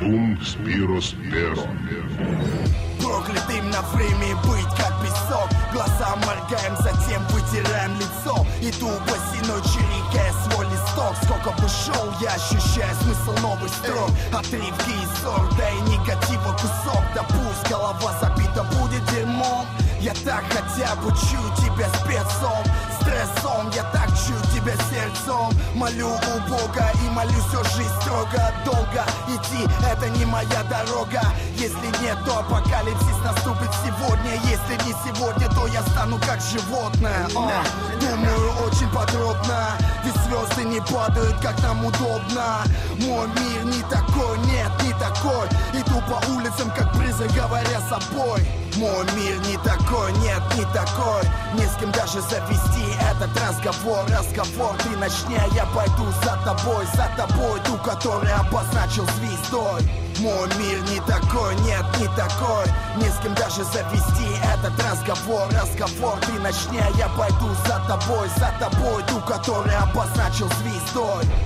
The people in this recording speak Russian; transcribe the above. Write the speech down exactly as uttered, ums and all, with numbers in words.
Дум Спирос Перо. Проклятым на время быть как песок. Глаза моргаем, затем вытираем лицо. Иду босиной чирикая свой листок. Сколько бы шел, я ощущаю смысл новых строк. Отрывки и ссор, да и негатива кусок. Да пусть голова забита будет дерьмом. Я так хотя бы чую тебя спецом, стрессом. Я так чую тебя сердцом. Молю у Бога и молю всю жизнь строго. Долго идти, это не моя дорога. Если нет, то апокалипсис наступит сегодня. Если не сегодня, то я стану как животное. О, думаю очень подробно, ведь звезды не падают, как нам удобно. Мой мир не такой, нет, не такой. Иду по улицам, как призрак, говоря собой. Мой мир не такой, нет, не такой. Не с кем даже завести этот разговор. Разговор ты начни, а я пойду за тобой. За тобой, ту, которую обозначил звездой. Мой мир не такой, нет, не такой. Не с кем даже завести этот разговор. Разговор ты начни, а я пойду за тобой. За тобой, ту, которую обозначил звездой.